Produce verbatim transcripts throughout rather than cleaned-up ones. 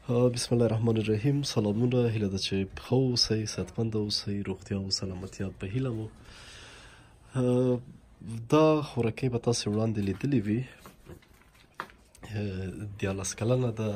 بسم الله الرحمن الرحیم. سلامونه، هیله ده چې ښه اوسئ، صحتمند اوسئ، روغتیا او سلامتیا په هیله مو. دا خوراکۍ به تاسې وړاندې لیدلې وي. دیارلس کلنه ده،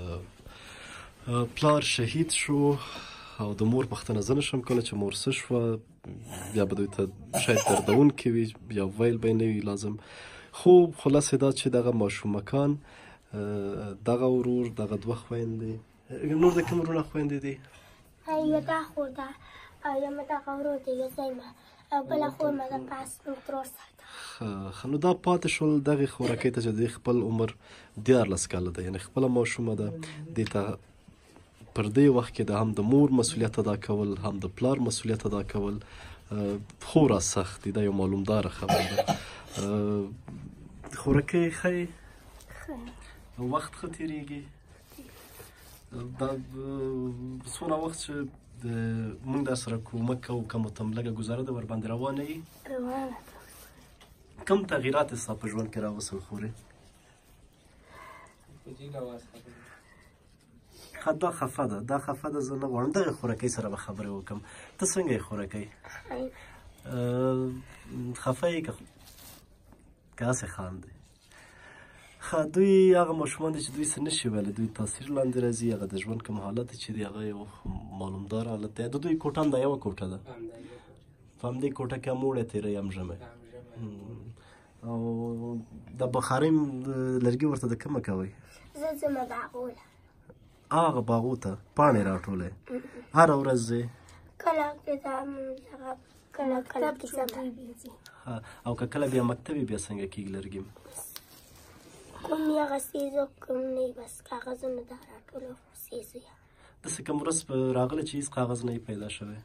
پلار شهید شو او د مور پوښتنه زه نشم کولی چې مور څه شوه، یا به دوی ته شاید دردونکې وي یا ویل به یې نه وي لازم، خو خلاصې دا چې دغه ماشومکان، دغه ورور، دغه دوه خویندې، نور د کوم وروڼه خویندې دي؟ یوه دا خور ده او یو مې دغه ورور دی، یو ځای مه او بله خور مې ده پاس زموږ ترور سره ده. ښه، نو دا پاتې شول دغې خوراکۍ ته چې د خپل عمر دیارلس کاله ده، یعنې خپله ماشومه ده. دې ته پر دې وخت کې د هم د مور مسؤلیت ادا کول، هم د پلار مسؤلیت ادا کول خورا سخت دي. دا یو معلومداره خبره ده. خوراکۍ ښه وخت ښه تېرېږي. دا څونه وخت چې موږ در سره کومک کوو، که مو ته لږه ګزاره ده ورباندې روانه یي؟ روانه ده. کوم تغییرات یې ستا په ژوند کې راوستل خورې؟ ښه، دا خفه ده، دا خفه ده، زه نه غواړم دغې خوراکۍ سره به خبرې وکړم. ته څنګه یې خوراکۍ؟ خفه یې که هسې خاندې؟ ښه، دوی هغه ماشومان دي چې دوی څه نشي ویلی، دوی تاثیر لاندې راځي. هغه د ژوند کوم حالت چې دی هغه یو معلومدار حالت دی. د دوی کوټه هم دا یوه کوټه ده، په همدې کوټه کې هم اوړی تېروي هم ژمی. او د بخارۍ لرګي ورته د کومه کوئ؟ زه ځمه باغو له هغه باغو ته پاڼې راټولئ؟ هره ورځ ځې؟ کله کله کله کتاب ځم. او که کله بیا مکتب یې بیا څنګه کېږي لرګي؟ کوم یې هغه څیز و کوم نه یې بس کاغذونه دا راټولوم څیز یې. داسې کوم ورځ راغله چې هېڅ کاغذ نه یې پیدا شوی؟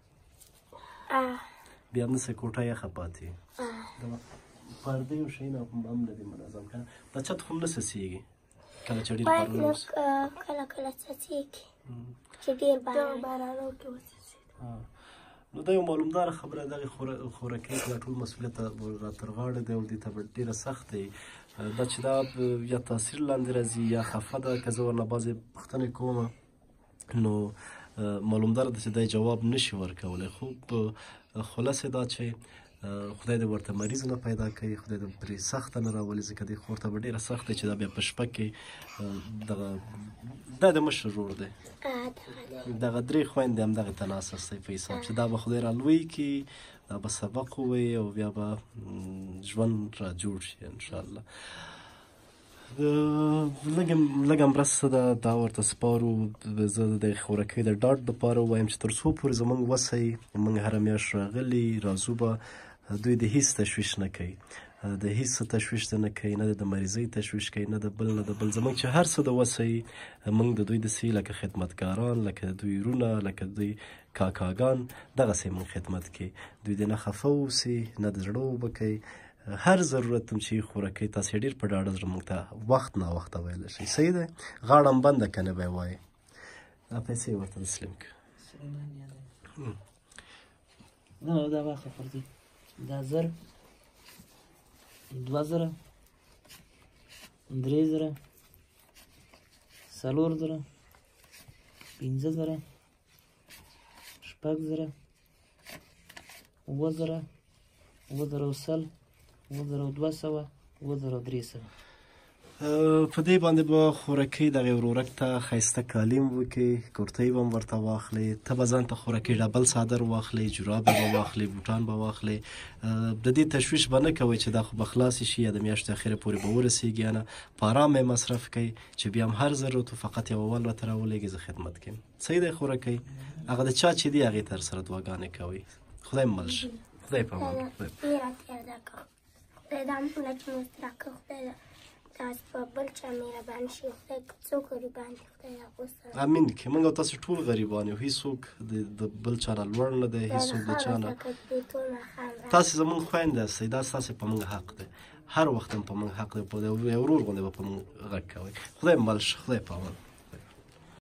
بیا همداسې کوټه یخه پاتې وي؟ پردې او شیونه هم نه دي منظم که نه؟ دا چت خو هم نه څڅېږي کله چې ډېر باران وشي؟ کله کله څڅېږي چې ډېر باران وکړي. نو دا یو معلومداره خبره. دغې خوراکۍ ته دا ټول مسؤلیت را تر غاړې دی او دې ته به ډېره سخت دی. دا چې دا یا تاثیر لاندې راځي یا خفه ده. که زه ورنه بعضې پوښتنې کوم نو معلومداره ده چې دا جواب نشي ورکولی. خو خلاصې دا چې خدای دې ورته مریض نه پیدا کوي، خدای دې پرې سخته نه راولي، ځکه دې خور ته به ډېره سخت دی چې دا بیا په شپه کې دغه دا د مشر ورور دی، دغه درې خویندې همدغې ته ناست دی په حساب چې دا به خدای را لوی کړي، دا به سبق ووایي او بیا به ژوند را جوړ شي انشاءالله. لږه مرسته ده دا ورته سپارو. زه د دغې خوراکۍ د ډاډ دپاره ووایم چې تر څو پورې زموږ وسی، موږ هره میاشت راغلي راځو به، دوی د هېڅ تشویش نه کوي، د هېڅ څه تشویش نه کوي، نه د مریضۍ تشویش کوي، نه د بل نه د بل. زموږ چې هر څه د وسی موږ د دوی داسې لکه خدمتګاران، لکه دوی وروڼه، لکه دوی کاکاګان دغسې موږ خدمت کوي. دوی دې نه خفه واوسي، نه د زړه اوبه کوي. هر ضرورت هم چې خوراکۍ تاسې ډېر په ډاډه زړه موږ ته وخت ناوخته ویلی شئ. صحیح دی؟ غاړه هم بنده که نه به یې وایي. دا پیسې ورته تسلیم کړه. دا واخله فردي، دا زر، دوه زره، درې زره، څلور زره، پنځه زره، شپږ زره، اووه زره، اووه زره او سل، اووه زره او دوه سوه، اووه زره او درې سوه. په دې باندې به خوراکۍ دغې ورورک ته ښایسته کالیم وکړي، کورتۍ به هم ورته واخلئ، ته به ځان ته خوراکۍ ډبل څادر واخلئ، جرابې به واخلئ، بوټان به واخلئ. د دې تشویش به نه کوئ چې دا خو به خلاصې شي یا د میاشتې اخره پورې به ورسېږي یا نه. په ارام یې مصرف کوئ چې بیا هم هر ضرورت فقط یو اول راته راولېږي، زه خدمت کوم. صحیح دی؟ خوراکۍ هغه د چا چې دی هغې ته سره دعاګانې کوئ. خدای مل شه. خدای په امان. خدای راته که خدای دا امپونه چې مې راکړه، خدای داسې په بل چا مهربان شي، خدای که څوک غریبان دي خدای هغو سره امین کړي. موږ او تاسې ټول غریبان یو، هېڅوک د بل چا نه لوړ نه دی، هېڅوک د چا نه. تاسې زموږ خویندې هستئ، دا ستاسې په موږ حق دی، هر وخت هم په موږ حق دی. په یو ورور غوندې به په موږ غږ کوئ. خدای مل شه. خدای په امان.